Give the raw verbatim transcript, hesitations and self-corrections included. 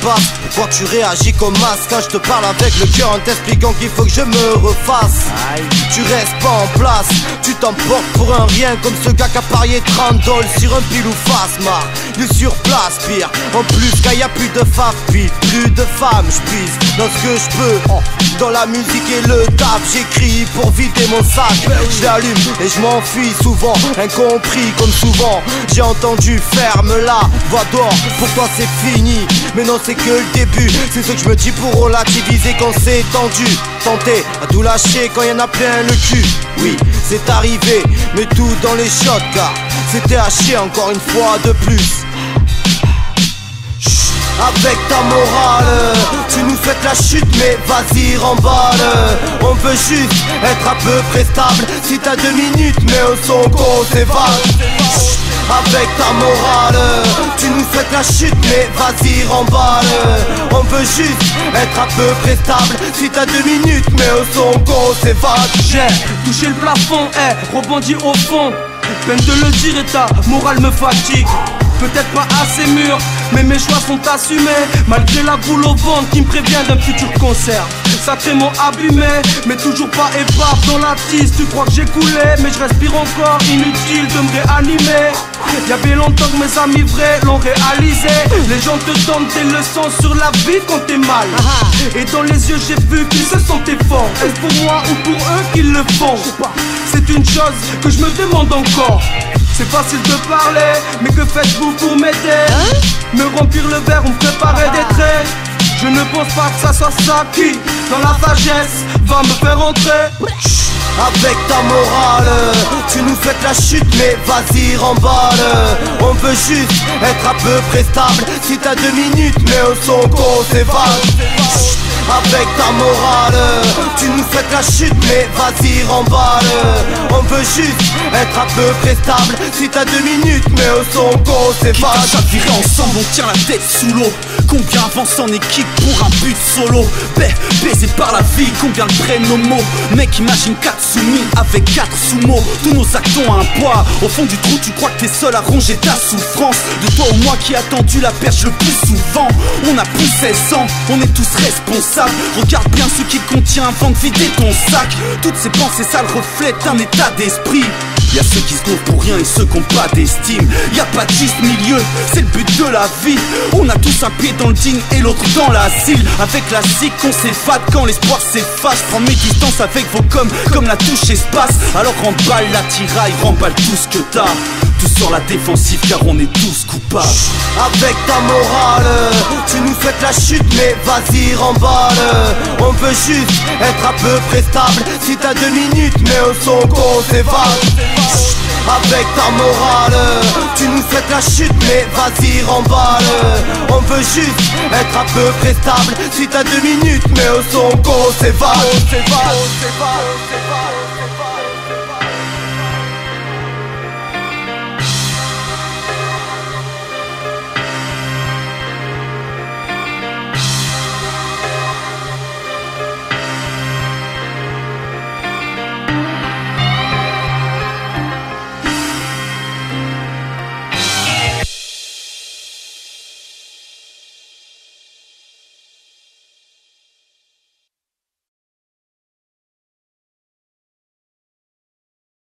passe? Pourquoi tu réagis comme as quand je te parle avec le cœur en t'expliquant qu'il faut que je me refasse? Tu restes pas en place, tu t'emportes pour un rien, comme ce gars qui a parié trente dollars sur un pile ou face, marre. Il est sur place, pire. En plus, quand y a plus de femmes, plus de femmes, j'puise dans ce que je peux. Dans la musique et le taf, j'écris pour vider mon sac. Je l'allume et je m'enfuis souvent, incompris comme souvent. J'ai entendu ferme la voix d'or, pour toi c'est fini. Mais non, c'est que le début, c'est ce que je me dis pour relativiser quand c'est tendu. Tenter à tout lâcher quand y'en a plein le cul. Oui, c'est arrivé, mais tout dans les shots car c'était à chier encore une fois de plus. Avec ta morale, tu nous souhaites la chute mais vas-y remballe. On veut juste être à peu près stable. Si t'as deux minutes mais au son qu'on s'évade. Avec ta morale, tu nous souhaites la chute mais vas-y remballe. On veut juste être à peu près stable. Si t'as deux minutes mais au son qu'on s'évade. J'ai touché le plafond, eh, rebondi au fond. Peine de le dire et ta morale me fatigue. Peut-être pas assez mûr, mais mes choix sont assumés. Malgré la boule au ventre qui me prévient d'un futur concert. Sacrément abîmé, mais toujours pas épave dans la tisse. Tu crois que j'ai coulé, mais je respire encore. Inutile de me réanimer. Y'avait longtemps que mes amis vrais l'ont réalisé. Les gens te donnent des leçons sur la vie quand t'es mal. Et dans les yeux j'ai vu qu'ils se sentaient forts. Est-ce pour moi ou pour eux qu'ils le font? C'est une chose que je me demande encore. C'est facile de parler, mais que faites-vous pour m'aider? Me remplir le verre ou me préparer des traits? Je ne pense pas que ça soit ça qui, dans la sagesse, va me faire entrer. Avec ta morale, tu nous souhaites la chute mais vas-y remballe. On veut juste être à peu près stable. Si t'as deux minutes mais au son qu'on s'évade. Avec ta morale, tu nous souhaites la chute mais vas-y remballe. On veut juste être à peu près stable. Si t'as deux minutes mais au son qu'on s'évade. Quitte à chavirer ensemble, on tient la tête sous l'eau. Combien avancent en équipe pour un but solo? Ba baisé par la vie, combien le prennent nos mots? Mec, imagine quatre soumis avec quatre sous-mots. Tous nos actes ont un poids. Au fond du trou, tu crois que t'es seul à ronger ta souffrance. De toi ou moi qui a tendu la perche le plus souvent. On a plus seize ans, on est tous responsables. Regarde bien ce qu'il contient avant de vider ton sac. Toutes ces pensées sales reflètent un état d'esprit. Y'a ceux qui se gonflent pour rien et ceux qui ont pas d'estime. Y'a pas de juste milieu, c'est le but de la vie. On a tous un pied dans le digne et l'autre dans l'asile. Avec la zik on s'effate quand l'espoir s'efface. Prends mes distances avec vos coms comme la touche espace. Alors remballe la tiraille, remballe tout ce que t'as. Tous sur la défensive car on est tous coupables. Avec ta morale, tu nous souhaites la chute mais vas-y remballe. On veut juste être à peu près stable. Si t'as deux minutes mais au son qu'on s'évade. Avec ta morale, tu nous souhaites la chute mais vas-y remballe. On veut juste être à peu près stable. Si t'as deux minutes mais au son qu'on s'évade.